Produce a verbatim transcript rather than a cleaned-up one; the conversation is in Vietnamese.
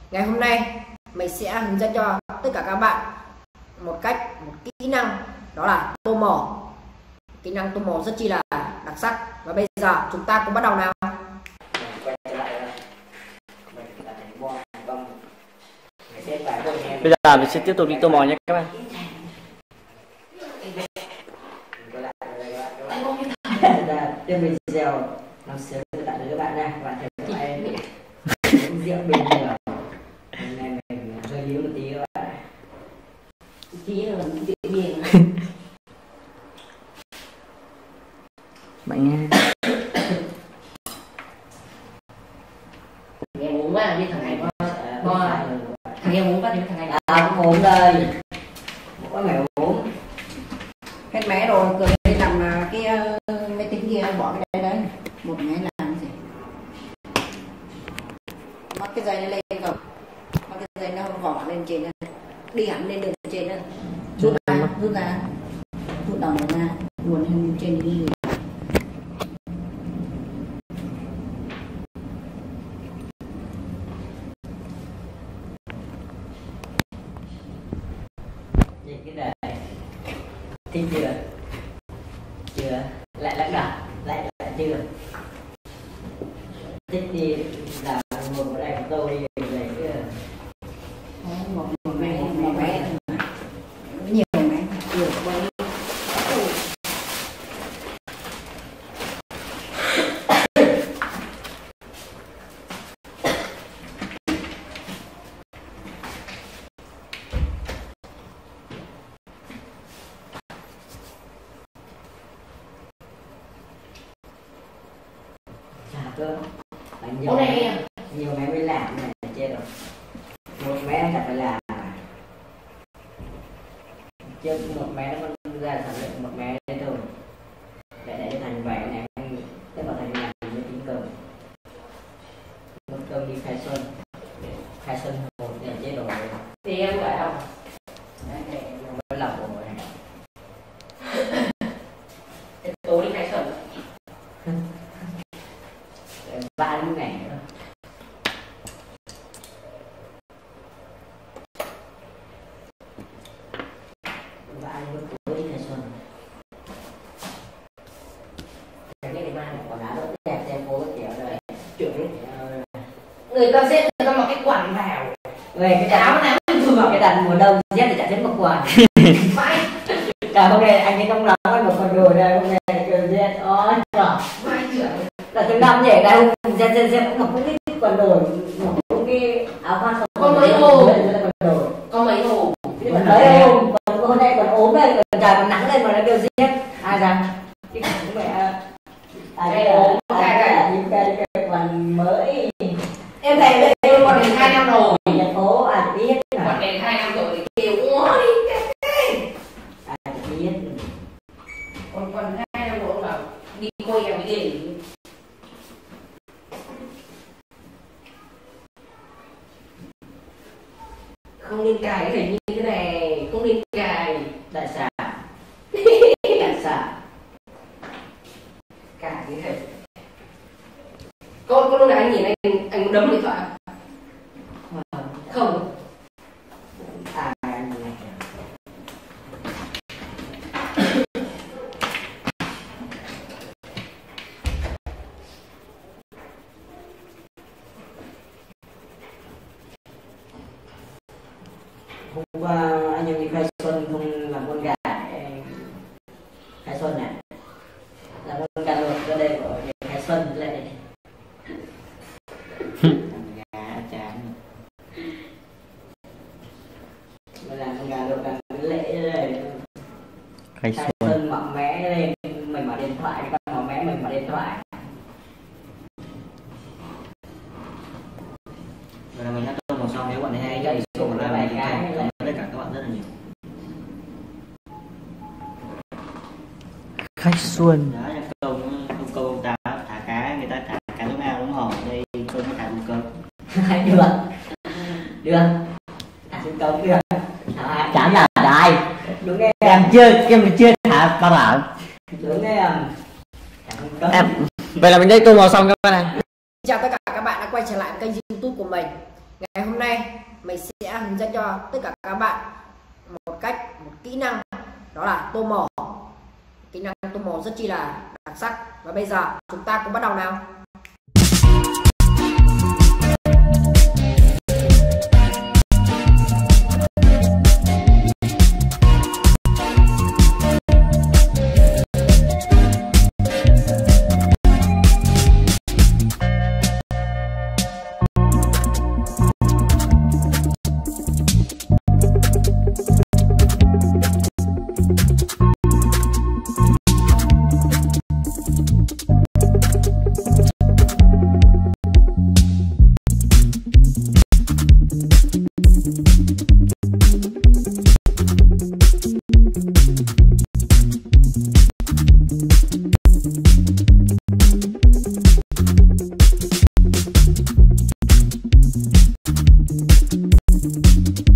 Ngày hôm nay mình sẽ hướng dẫn cho tất cả các bạn một cách, một kỹ năng, đó là tô màu. Kỹ năng tô màu rất chi là đặc sắc. Và bây giờ chúng ta cùng bắt đầu nào. Bây giờ mình sẽ tiếp tục đi tô màu nhé các bạn. Trên video làm sớm tất cả các bạn nha, các bạn thấy uống rượu bình thường. Hôm nay mình hơi yếu một tí các bạn. Tí là rượu bia. Bạn nghe. Nghe uống quá đi thằng này bo. Thằng em uống quá đi thằng này. À cũng uống đây. Có mẹ uống. Hết máy rồi, cười đi làm cái máy tính kia bỏ cái đây đấy. Một máy làm gì? Mắc cái dây nó lên không? Mắc cái dây nó không vỏ lên trên đây. Đi hẳn lên đường trên đây. Rút ra, rút ra. Rút đầu này ra, luồn lên trên đi. Cái này thích chưa? Chưa? Lại lắc đầu, lại lại chưa? Thích đi làm một cái này của tôi đi về cái một một máy một máy nhiều máy nhiều máy. cơ nhiều máy, nhiều máy mới làm này chết rồi, một máy chẳng phải làm chứ một máy nó còn ra sản lượng một máy đấy thôi để để thành vậy này tất cả thành làm mới tính cơm một cơm đi khai xuân khai xuân một để chế độ thì em gọi không với lòng của người tối đi khai xuân ba mươi ngày nữa. Ba mươi tuổi này xuân. Cái này mai này còn đá đỡ đẹp xem phố kiểu rồi. Trưởng người ta xếp người ta mặc cái quần vào. Về cái áo này vừa mặc cái đàn mùa đông dép thì chả thấy mặc quần. Phải. Cả hôm nay anh ấy trong lòng anh một con đồ đây hôm nay kiểu dép ôi trời. Phải trưởng. Là thứ năm nhảy đây dép dép dép cũng mặc cũng cái quần đồ cũng cái áo khoác không có mấy hồ đồ có mấy hồ còn mấy hôm còn hôm nay còn ốm đây còn trời còn nắng lên mà nó kêu giết ai rằng cái cũng mẹ à cái ốm cái những cái cái quần mới em thấy đây em còn đến hai năm rồi thành phố ai biết còn đến hai năm rồi thì kêu ôi ai biết còn còn hai năm rồi là đi quay em đi không nên cài cái này như thế này, không nên cài đại xà đại xà cài cái này con con lúc này anh nhìn anh anh đấm điện thoại không à anh này hôm qua anh em đi khai xuân không làm con gà khai xuân này làm con gà luộc ra đây của khai xuân lại gà chán mà làm con gà luộc làm cái lễ đây khai xuân mọng mé lên mình mở điện thoại cái con mọng mé mình mở điện thoại Vậy là mình đã tô màu xong, nếu bạn hay chạy số một like mình cảm ơn tất cả các bạn rất là nhiều. Khách xuân. Đó là câu câu câu ông ta thả cá, người ta thả cá giống ao đúng không? Đây tôi mới thả một câu. Được. Được. Thả xuống câu được. Chả là đại. Đúng nghe. Em chưa em chưa thả bao bảo. Đúng nghe em. Em. Vậy là mình đã tô màu xong các bạn này. Chào tất cả các bạn đã quay trở lại kênh YouTube của mình. Ngày hôm nay mình sẽ hướng dẫn cho tất cả các bạn một cách, một kỹ năng, đó là tô màu. Kỹ năng tô màu rất chi là đặc sắc. Và bây giờ chúng ta cùng bắt đầu nào. Thank you.